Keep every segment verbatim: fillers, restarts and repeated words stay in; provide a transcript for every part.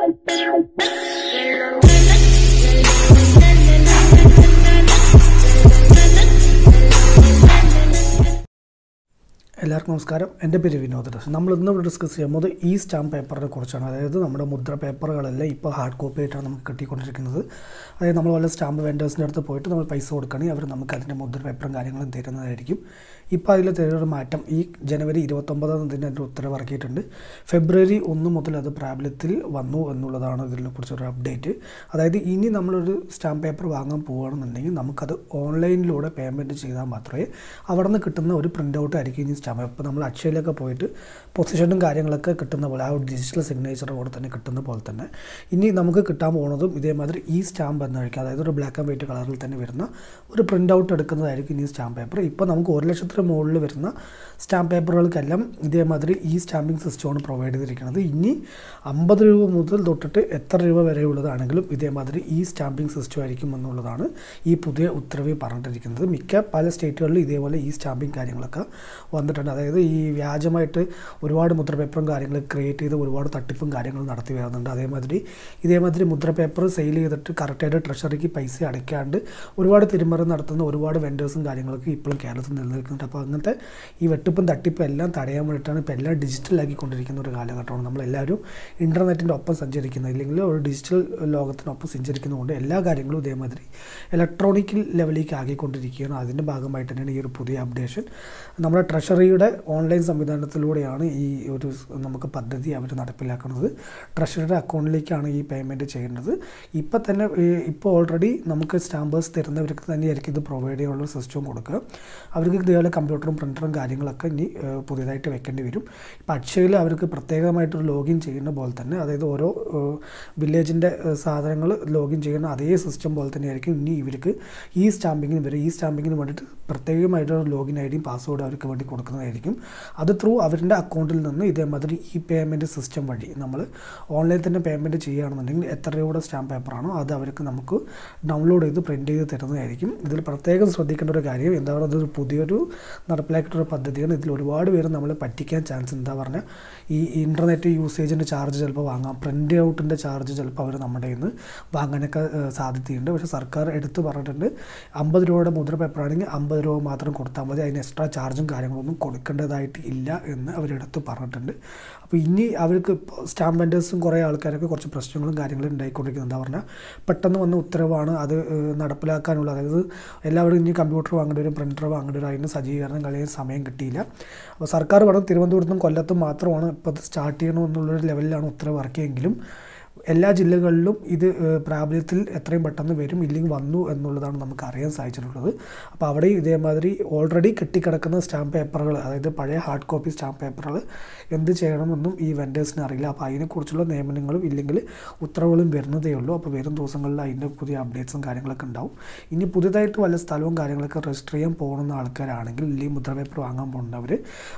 എല്ലാവർക്കും നമസ്കാരം. എൻ്റെ പേര് വിനോദ് രാധാകൃഷ്ണൻ. നമ്മൾ ഇന്ന് ഇവിടെ ഡിസ്കസ് ചെയ്യുന്നത് ഈ സ്റ്റാമ്പ് പേപ്പറിനെ കുറിച്ചാണ്. അതായത് നമ്മുടെ മുദ്ര പേപ്പറുകളെല്ലാം ഇപ്പോൾ ഹാർഡ് കോപ്പി ആയിട്ടാണ് നമുക്ക് കിട്ടിക്കൊണ്ടിരിക്കുന്നത്. അതായത് നമ്മൾ വല്ല സ്റ്റാമ്പ് വെൻഡേഴ്സിൻ്റെ അടുത്ത് പോയിട്ട് നമ്മൾ പൈസ കൊടുക്കുകയാണെങ്കിൽ അവർ നമുക്ക് അതിൻ്റെ മുദ്ര പേപ്പറും കാര്യങ്ങളും തരുന്നതായിരിക്കും. ഇപ്പോൾ അതിൽ തരുന്നൊരു മാറ്റം ഈ ജനുവരി ഇരുപത്തൊമ്പതാം തീയതി അതിൻ്റെ ഉത്തരവ് ഇറക്കിയിട്ടുണ്ട്. ഫെബ്രുവരി ഒന്ന് മുതൽ അത് പ്രാബല്യത്തിൽ വന്നു എന്നുള്ളതാണ് ഇതിനെക്കുറിച്ചൊരു അപ്ഡേറ്റ്. അതായത് ഇനി നമ്മളൊരു സ്റ്റാമ്പ് പേപ്പർ വാങ്ങാൻ പോവുകയാണെന്നുണ്ടെങ്കിൽ നമുക്കത് ഓൺലൈനിലൂടെ പേയ്മെൻറ്റ് ചെയ്താൽ മാത്രമേ അവിടെ നിന്ന് കിട്ടുന്ന ഒരു പ്രിൻ്റ് ഔട്ട് ആയിരിക്കും ഇനി സ്റ്റാമ്പ്. ഇപ്പോൾ നമ്മൾ അക്ഷയയിലൊക്കെ പോയിട്ട് പൊസിഷനും കാര്യങ്ങളൊക്കെ കിട്ടുന്ന പോലെ ആ ഒരു ഡിജിറ്റൽ സിഗ്നേച്ചർ കൂടെ തന്നെ കിട്ടുന്ന പോലെ തന്നെ ഇനി നമുക്ക് കിട്ടാൻ പോകുന്നതും ഇതേമാതിരി ഈ സ്റ്റാമ്പ് എന്നായിരിക്കും. അതായത് ഒരു ബ്ലാക്ക് ആൻഡ് വൈറ്റ് കളറിൽ തന്നെ വരുന്ന ഒരു പ്രിൻ്റ് ഔട്ട് എടുക്കുന്നതായിരിക്കും ഇനി സ്റ്റാമ്പ് പേപ്പർ. ഇപ്പോൾ നമുക്ക് ഒരു ലക്ഷത്തിന് മുകളിൽ വരുന്ന സ്റ്റാമ്പ് പേപ്പറുകൾക്കെല്ലാം ഇതേമാതിരി ഈ സ്റ്റാമ്പിംഗ് സിസ്റ്റമാണ് പ്രൊവൈഡ് ചെയ്തിരിക്കുന്നത്. ഇനി അമ്പത് രൂപ മുതൽ തൊട്ടിട്ട് എത്ര രൂപ വരെയുള്ളതാണെങ്കിലും ഇതേമാതിരി ഈ സ്റ്റാമ്പിംഗ് സിസ്റ്റം ആയിരിക്കും എന്നുള്ളതാണ് ഈ പുതിയ ഉത്തരവിൽ പറഞ്ഞിട്ടിരിക്കുന്നത്. മിക്ക പല സ്റ്റേറ്റുകളിലും ഇതേപോലെ ഈ സ്റ്റാമ്പിംഗ് കാര്യങ്ങളൊക്കെ വന്നിട്ടുണ്ട്. അതായത് ഈ വ്യാജമായിട്ട് ഒരുപാട് മുദ്ര പേപ്പറും കാര്യങ്ങൾ ക്രിയേറ്റ് ചെയ്ത് ഒരുപാട് തട്ടിപ്പും കാര്യങ്ങളും നടത്തി വരുന്നുണ്ട്. അതേമാതിരി ഇതേമാതിരി മുദ്ര പേപ്പർ സെയിൽ ചെയ്തിട്ട് കറക്റ്റായിട്ട് ട്രഷറിക്ക് പൈസ അടയ്ക്കാണ്ട് ഒരുപാട് തിരിമറി നടത്തുന്ന ഒരുപാട് വെൻഡേഴ്സും കാര്യങ്ങളൊക്കെ ഇപ്പോഴും കേരളത്തിൽ നിലനിൽക്കുന്നുണ്ട്. അപ്പോൾ അങ്ങനത്തെ ഈ വെട്ടിപ്പും തട്ടിപ്പും എല്ലാം തടയാൻ വേണ്ടിയിട്ടാണ് ഇപ്പോൾ എല്ലാം ഡിജിറ്റലാക്കിക്കൊണ്ടിരിക്കുന്ന ഒരു കാലഘട്ടമാണ്. നമ്മളെല്ലാവരും ഇൻ്റർനെറ്റിൻ്റെ ഒപ്പം സഞ്ചരിക്കുന്നത്, ഇല്ലെങ്കിൽ ഒരു ഡിജിറ്റൽ ലോകത്തിനൊപ്പം സഞ്ചരിക്കുന്നതുകൊണ്ട് എല്ലാ കാര്യങ്ങളും ഇതേമാതിരി ഇലക്ട്രോണിക് ലെവലിലേക്ക് ആക്കിക്കൊണ്ടിരിക്കുകയാണ്. അതിൻ്റെ ഭാഗമായിട്ട് തന്നെയാണ് ഈ ഒരു പുതിയ അപ്ഡേഷൻ. നമ്മുടെ ട്രഷറിയുടെ ഓൺലൈൻ സംവിധാനത്തിലൂടെയാണ് ഈ ഒരു നമുക്ക് പദ്ധതി അവർ നടപ്പിലാക്കുന്നത്. ട്രഷറിയുടെ അക്കൗണ്ടിലേക്കാണ് ഈ പേയ്മെൻറ്റ് ചെയ്യേണ്ടത്. ഇപ്പോൾ തന്നെ ഇപ്പോൾ ഓൾറെഡി നമുക്ക് സ്റ്റാമ്പേഴ്സ് തരുന്നവർക്ക് തന്നെയായിരിക്കും ഇത് പ്രൊവൈഡ് ചെയ്യാനുള്ള സിസ്റ്റം കൊടുക്കുക. അവർക്ക് ഇതേപോലെ കമ്പ്യൂട്ടറും പ്രിൻ്ററും കാര്യങ്ങളൊക്കെ ഇനി പുതിയതായിട്ട് വെക്കേണ്ടി വരും. ഇപ്പോൾ അക്ഷയയിൽ അവർക്ക് പ്രത്യേകമായിട്ടൊരു ലോഗിൻ ചെയ്യുന്ന പോലെ തന്നെ, അതായത് ഓരോ വില്ലേജിൻ്റെ സാധനങ്ങൾ ലോഗിൻ ചെയ്യുന്ന അതേ സിസ്റ്റം പോലെ തന്നെയായിരിക്കും ഇനി ഇവർക്ക് ഈ സ്റ്റാമ്പിങ്ങിന് വരും. ഈ സ്റ്റാമ്പിങ്ങിന് വേണ്ടിയിട്ട് പ്രത്യേകമായിട്ടൊരു ലോഗിൻ ഐ ഡിയും പാസ്വേഡും അവർക്ക് വേണ്ടി കൊടുക്കുന്നതായിരിക്കും. അത് ത്രൂ അവരുടെ അക്കൗണ്ടിൽ നിന്ന് ഇതേമാതിരി ഈ പേയ്മെൻറ്റ് സിസ്റ്റം വഴി നമ്മൾ ഓൺലൈൻ തന്നെ പേയ്മെൻറ്റ് ചെയ്യുകയാണെന്നുണ്ടെങ്കിൽ എത്ര രൂപയുടെ സ്റ്റാമ്പ് പേപ്പറാണോ അത് അവർക്ക് നമുക്ക് ഡൗൺലോഡ് ചെയ്ത് പ്രിൻറ്റ് ചെയ്ത് തരുന്നതായിരിക്കും. ഇതിൽ പ്രത്യേകം ശ്രദ്ധിക്കേണ്ട ഒരു കാര്യം എന്താ പറയുക, അതൊരു പുതിയൊരു നടപ്പിലാക്കിയിട്ടൊരു പദ്ധതിയാണ്. ഇതിൽ ഒരുപാട് പേര് നമ്മൾ പറ്റിക്കാൻ ചാൻസ് എന്താ പറഞ്ഞാൽ ഈ ഇൻ്റർനെറ്റ് യൂസേജിൻ്റെ ചാർജ് ചിലപ്പോൾ വാങ്ങാം, പ്രിൻ്റ് ഔട്ടിൻ്റെ ചാർജ് ചിലപ്പോൾ അവർ നമ്മുടെ കയ്യിൽ നിന്ന് വാങ്ങാനൊക്കെ സാധ്യതയുണ്ട്. പക്ഷേ സർക്കാർ എടുത്ത് പറഞ്ഞിട്ടുണ്ട് അമ്പത് രൂപയുടെ മുദ്ര പേപ്പറാണെങ്കിൽ അമ്പത് രൂപ മാത്രം കൊടുത്താൽ മതി, അതിന് എക്സ്ട്രാ ചാർജും കാര്യങ്ങളൊന്നും കൊടുക്കേണ്ടതായിട്ട് ഇല്ല എന്ന് അവരെടുത്ത് പറഞ്ഞിട്ടുണ്ട്. അപ്പോൾ ഇനി അവർക്ക് ഇപ്പോൾ സ്റ്റാമ്പ് വെൻഡേഴ്സും കുറേ ആൾക്കാരൊക്കെ കുറച്ച് പ്രശ്നങ്ങളും കാര്യങ്ങളും ഉണ്ടായിക്കൊണ്ടിരിക്കുന്നത് എന്താ പറഞ്ഞാൽ പെട്ടെന്ന് വന്ന ഉത്തരവാണ് അത് നടപ്പിലാക്കാനുള്ള. അതായത് എല്ലാവരും ഇനി കമ്പ്യൂട്ടർ വാങ്ങേണ്ടി വരും, പ്രിൻ്റർ വാങ്ങേണ്ടി വരും, അതിന് സജ്ജീകരണം കഴിയാൻ സമയം കിട്ടിയില്ല. അപ്പോൾ സർക്കാർ പറഞ്ഞു തിരുവനന്തപുരത്തും കൊല്ലത്തും മാത്രമാണ് ഇപ്പോൾ അത് സ്റ്റാർട്ട് ചെയ്യണമെന്നുള്ളൊരു ലെവലിലാണ് ഉത്തരവ് ഇറക്കിയെങ്കിലും എല്ലാ ജില്ലകളിലും ഇത് പ്രാബല്യത്തിൽ എത്രയും പെട്ടെന്ന് വരും, ഇല്ലെങ്കിൽ വന്നു എന്നുള്ളതാണ് നമുക്ക് അറിയാൻ സാധിച്ചിട്ടുള്ളത്. അപ്പോൾ അവിടെ ഇതേമാതിരി ഓൾറെഡി കെട്ടിക്കിടക്കുന്ന സ്റ്റാമ്പ് പേപ്പറുകൾ, അതായത് പഴയ ഹാർഡ് കോപ്പി സ്റ്റാമ്പ് പേപ്പറുകൾ എന്ത് ചെയ്യണമെന്നും ഈ വെൻഡേഴ്സിന് അറിയില്ല. അപ്പോൾ അതിനെക്കുറിച്ചുള്ള നിയമനങ്ങളും ഇല്ലെങ്കിൽ ഉത്തരവുകളും വരുന്നതേ ഉള്ളൂ. അപ്പോൾ വരും ദിവസങ്ങളിൽ അതിൻ്റെ പുതിയ അപ്ഡേറ്റ്സും കാര്യങ്ങളൊക്കെ ഉണ്ടാവും. ഇനി പുതിയതായിട്ട് വല്ല സ്ഥലവും കാര്യങ്ങളൊക്കെ രജിസ്റ്റർ ചെയ്യാൻ പോകുന്ന ആൾക്കാരാണെങ്കിൽ ഇല്ലെങ്കിൽ മുദ്ര പേപ്പർ വാങ്ങാൻ പോകുന്നവർ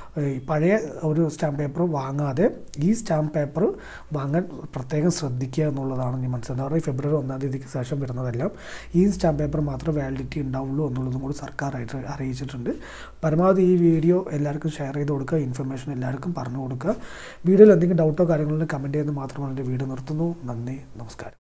പഴയ ഒരു സ്റ്റാമ്പ് പേപ്പർ വാങ്ങാതെ ഈ സ്റ്റാമ്പ് പേപ്പർ വാങ്ങാൻ പ്രത്യേകം ശ്രദ്ധിക്കുക എന്നുള്ളതാണ് ഞാൻ മനസ്സിലാക്കുന്നത്. ഫെബ്രുവരി ഒന്നാം തീയതിക്ക് ശേഷം വരുന്നതെല്ലാം ഈ സ്റ്റാമ്പ് പേപ്പർ മാത്രമേ വാലിഡിറ്റി ഉണ്ടാവുള്ളൂ എന്നുള്ളതും കൂടി സർക്കാർ അറിയിച്ചിട്ടുണ്ട്. പരമാവധി ഈ വീഡിയോ എല്ലാവർക്കും ഷെയർ ചെയ്ത് കൊടുക്കുക, ഇൻഫർമേഷൻ എല്ലാവർക്കും പറഞ്ഞു കൊടുക്കുക. വീഡിയോയിൽ എന്തെങ്കിലും ഡൗട്ടോ കാര്യങ്ങളോ കമൻറ്റ് ചെയ്യുന്നത് മാത്രമാണ് എൻ്റെ വീഡിയോ നിർത്തുന്നു. നന്ദി, നമസ്കാരം.